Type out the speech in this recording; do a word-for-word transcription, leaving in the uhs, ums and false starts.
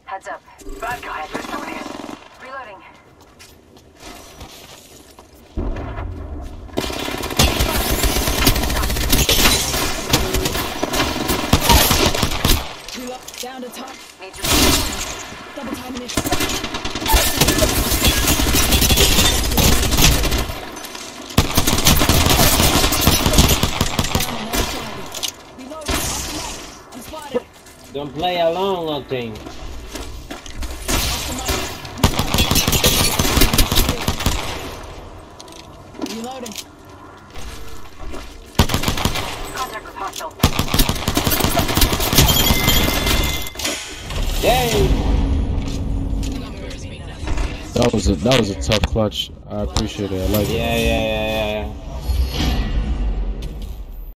Heads up. Bad guys, let's do this. Reloading. Reload. Down to top. Need to Double time it. Don't play along, little team. Reloading. contact with hostile. Dang! That was a that was a tough clutch. I appreciate it. I like it. Yeah, yeah, yeah, yeah, yeah.